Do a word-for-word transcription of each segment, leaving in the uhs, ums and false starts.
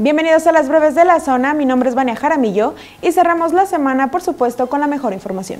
Bienvenidos a las breves de la zona, mi nombre es Vania Jaramillo y cerramos la semana, por supuesto, con la mejor información.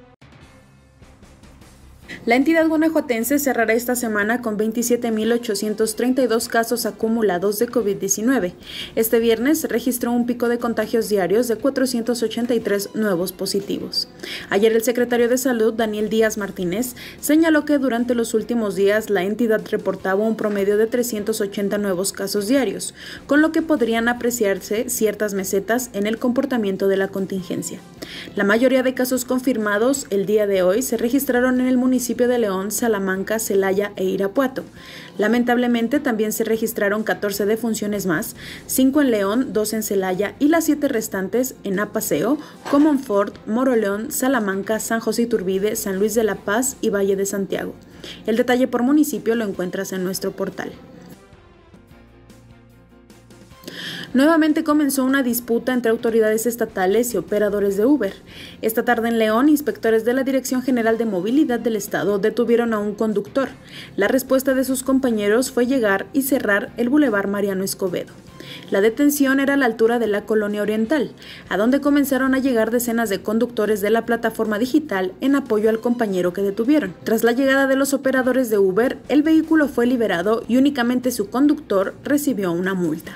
La entidad guanajuatense cerrará esta semana con veintisiete mil ochocientos treinta y dos casos acumulados de COVID diecinueve. Este viernes se registró un pico de contagios diarios de cuatrocientos ochenta y tres nuevos positivos. Ayer el secretario de Salud, Daniel Díaz Martínez, señaló que durante los últimos días la entidad reportaba un promedio de trescientos ochenta nuevos casos diarios, con lo que podrían apreciarse ciertas mesetas en el comportamiento de la contingencia. La mayoría de casos confirmados el día de hoy se registraron en el municipio de León, Salamanca, Celaya e Irapuato. Lamentablemente también se registraron catorce defunciones más, cinco en León, dos en Celaya y las siete restantes en Apaseo, Comonfort, Moroleón, Salamanca, San José Iturbide, San Luis de la Paz y Valle de Santiago. El detalle por municipio lo encuentras en nuestro portal. Nuevamente comenzó una disputa entre autoridades estatales y operadores de Uber. Esta tarde en León, inspectores de la Dirección General de Movilidad del Estado detuvieron a un conductor. La respuesta de sus compañeros fue llegar y cerrar el Boulevard Mariano Escobedo. La detención era a la altura de la Colonia Oriental, a donde comenzaron a llegar decenas de conductores de la plataforma digital en apoyo al compañero que detuvieron. Tras la llegada de los operadores de Uber, el vehículo fue liberado y únicamente su conductor recibió una multa.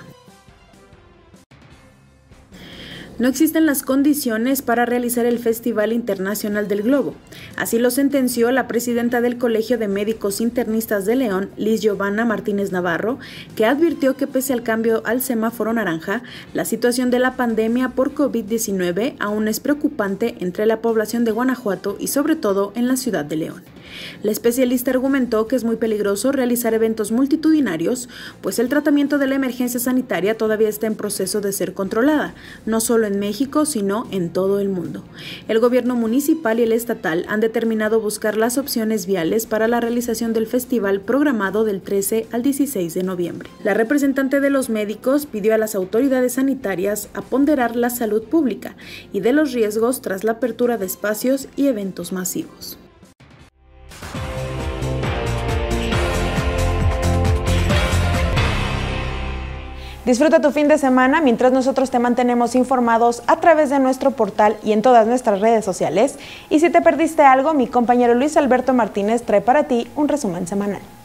No existen las condiciones para realizar el Festival Internacional del Globo. Así lo sentenció la presidenta del Colegio de Médicos Internistas de León, Liz Giovanna Martínez Navarro, que advirtió que pese al cambio al semáforo naranja, la situación de la pandemia por COVID diecinueve aún es preocupante entre la población de Guanajuato y sobre todo en la ciudad de León. La especialista argumentó que es muy peligroso realizar eventos multitudinarios, pues el tratamiento de la emergencia sanitaria todavía está en proceso de ser controlada, no solo en México, sino en todo el mundo. El gobierno municipal y el estatal han determinado buscar las opciones viales para la realización del festival programado del trece al dieciséis de noviembre. La representante de los médicos pidió a las autoridades sanitarias a ponderar la salud pública y de los riesgos tras la apertura de espacios y eventos masivos. Disfruta tu fin de semana mientras nosotros te mantenemos informados a través de nuestro portal y en todas nuestras redes sociales. Y si te perdiste algo, mi compañero Luis Alberto Martínez trae para ti un resumen semanal.